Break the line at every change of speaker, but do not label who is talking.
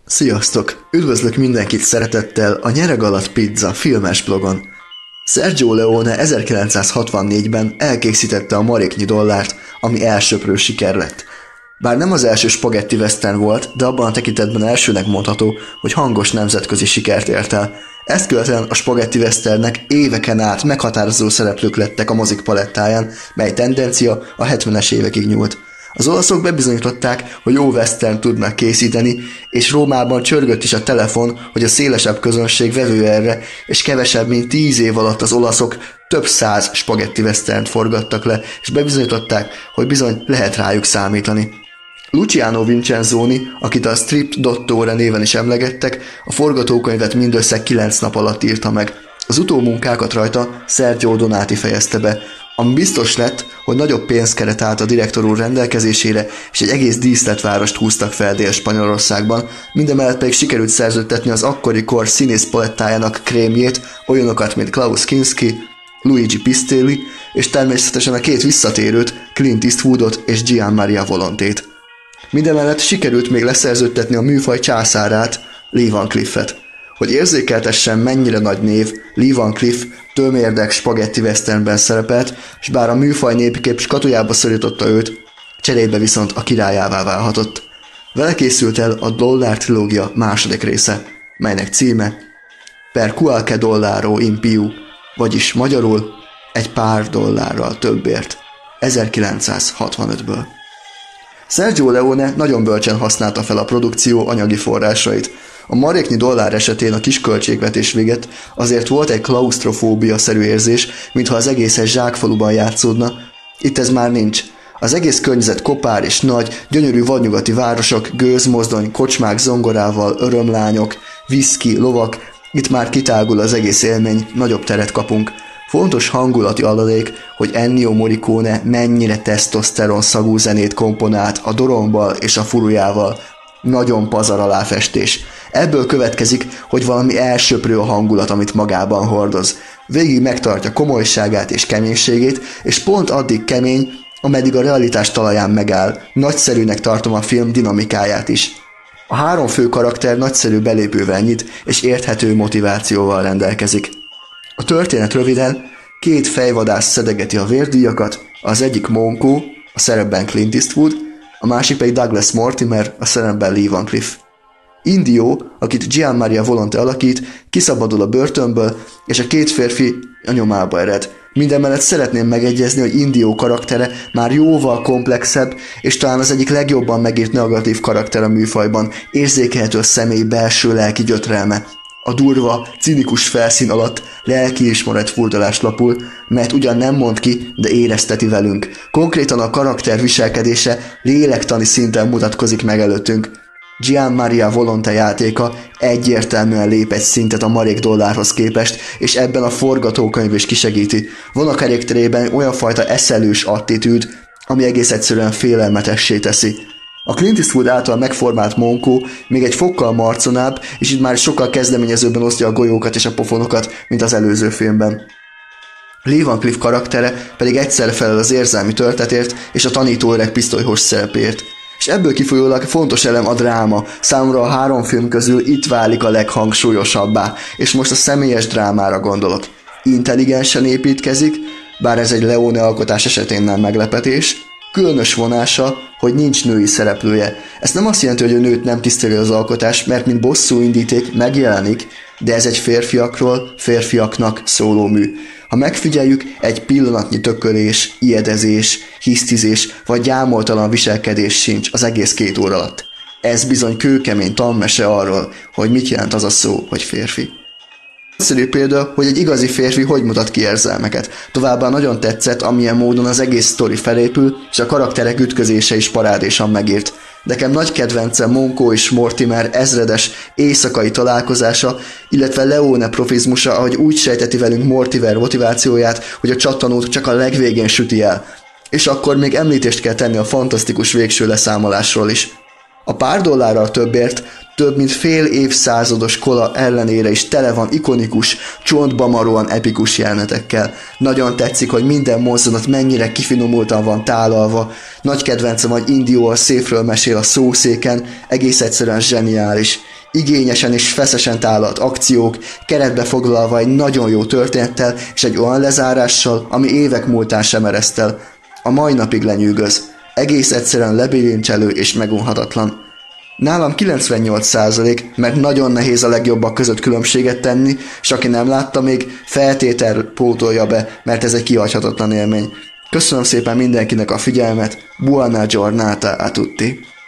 Sziasztok! Üdvözlök mindenkit szeretettel a Nyereg alatt pizza filmes blogon. Sergio Leone 1964-ben elkészítette a Maréknyi dollárt, ami elsöprő siker lett. Bár nem az első spagetti western volt, de abban a tekintetben elsőnek mondható, hogy hangos nemzetközi sikert ért el. Ezt követően a spagetti westernnek éveken át meghatározó szereplők lettek a mozik palettáján, mely tendencia a 70-es évekig nyúlt. Az olaszok bebizonyították, hogy jó western tudnak készíteni, és Rómában csörgött is a telefon, hogy a szélesebb közönség vevő erre, és kevesebb mint 10 év alatt az olaszok több száz spagetti westernt forgattak le, és bebizonyították, hogy bizony lehet rájuk számítani. Luciano Vincenzoni, akit a Strip Dottore néven is emlegettek, a forgatókönyvet mindössze 9 nap alatt írta meg. Az utómunkákat rajta Sergio Donati fejezte be, ami biztos lett, hogy nagyobb pénzkeret állt a direktor úr rendelkezésére, és egy egész díszletvárost húztak fel Dél-Spanyolországban, mindemellett pedig sikerült szerződtetni az akkori kor színész palettájának krémjét, olyanokat, mint Klaus Kinski, Luigi Pistelli, és természetesen a két visszatérőt, Clint Eastwoodot és Gian Maria Volonté-t. Mindemellett sikerült még leszerződtetni a műfaj császárát, Lee Van Cleef-et. Hogy érzékeltessen, mennyire nagy név, Lee Van Cleef tömérdek spagetti westernben szerepelt, és bár a műfaj népkép skatujába szorította őt, cserébe viszont a királyává válhatott. Vele készült el a Dollár trilógia második része, melynek címe Per qualche dollaro in più, vagyis magyarul egy pár dollárral többért, 1965-ből. Sergio Leone nagyon bölcsen használta fel a produkció anyagi forrásait. A Maréknyi dollár esetén a kis költségvetés véget azért volt egy klausztrofóbia-szerű érzés, mintha az egész egy zsákfaluban játszódna. Itt ez már nincs. Az egész környezet kopár és nagy, gyönyörű vadnyugati városok, gőzmozdony, kocsmák zongorával, örömlányok, viszki, lovak. Itt már kitágul az egész élmény, nagyobb teret kapunk. Fontos hangulati adalék, hogy Ennio Morricone mennyire tesztoszteron szagú zenét komponált a dorombbal és a furujával. Nagyon pazar aláfestés. Ebből következik, hogy valami elsöprő a hangulat, amit magában hordoz. Végig megtartja komolyságát és keménységét, és pont addig kemény, ameddig a realitás talaján megáll. Nagyszerűnek tartom a film dinamikáját is. A három fő karakter nagyszerű belépővel nyit, és érthető motivációval rendelkezik. A történet röviden, két fejvadász szedegeti a vérdíjakat, az egyik Monko, a szerepben Clint Eastwood, a másik pedig Douglas Mortimer, a szerepben Lee Van Cleef. Indio, akit Gian Maria Volonté alakít, kiszabadul a börtönből, és a két férfi a nyomába ered. Mindemellett szeretném megegyezni, hogy Indio karaktere már jóval komplexebb, és talán az egyik legjobban megírt negatív karakter a műfajban, érzékelhető a személy belső lelki gyötrelme. A durva, cinikus felszín alatt lelkiismeret furdalást lapul, mert ugyan nem mond ki, de érezteti velünk. Konkrétan a karakter viselkedése lélektani szinten mutatkozik meg előttünk. Gian Maria Volonté játéka egyértelműen lép egy szintet a marék dollárhoz képest, és ebben a forgatókönyv is kisegíti. Van a karakterében olyan fajta eszelős attitűd, ami egész egyszerűen félelmetessé teszi. A Clint Eastwood által megformált Monko még egy fokkal marconább, és itt már sokkal kezdeményezőbben osztja a golyókat és a pofonokat, mint az előző filmben. Lee Van Cleef karaktere pedig egyszerre felel az érzelmi töltetért és a tanító öreg pisztolyhos szerepért. És ebből kifolyólag fontos elem a dráma, számomra a három film közül itt válik a leghangsúlyosabbá, és most a személyes drámára gondolok. Intelligensen építkezik, bár ez egy Leone alkotás esetén nem meglepetés. Különös vonása, hogy nincs női szereplője. Ez nem azt jelenti, hogy a nőt nem tiszteli az alkotás, mert mint bosszú indíték megjelenik, de ez egy férfiakról, férfiaknak szóló mű. Ha megfigyeljük, egy pillanatnyi tökölés, ijedezés, hisztizés vagy gyámoltalan viselkedés sincs az egész 2 óra alatt. Ez bizony kőkemény tanmese arról, hogy mit jelent az a szó, hogy férfi. Egyszerű példa, hogy egy igazi férfi hogy mutat ki érzelmeket. Továbbá nagyon tetszett, amilyen módon az egész sztori felépül, és a karakterek ütközése is parádésan megírt. Nekem nagy kedvencem Monko és Mortimer ezredes éjszakai találkozása, illetve Leone profizmusa, ahogy úgy sejteti velünk Mortimer motivációját, hogy a csattanót csak a legvégén süti el. És akkor még említést kell tenni a fantasztikus végső leszámolásról is. A pár dollárral többért több mint fél évszázados kola ellenére is tele van ikonikus, csontba maróan epikus jelenetekkel. Nagyon tetszik, hogy minden mozzanat mennyire kifinomultan van tálalva. Nagy kedvencem, hogy Indio a széfről mesél a szószéken, egész egyszerűen zseniális. igényesen és feszesen tálalt akciók, keretbe foglalva egy nagyon jó történettel és egy olyan lezárással, ami évek múltán sem eresztel. A mai napig lenyűgöz. Egész egyszerűen lebilincselő és megunhatatlan. Nálam 98%, mert nagyon nehéz a legjobbak között különbséget tenni, és aki nem látta még, feltétel pótolja be, mert ez egy kihagyhatatlan élmény. Köszönöm szépen mindenkinek a figyelmet, buona giornata a tutti!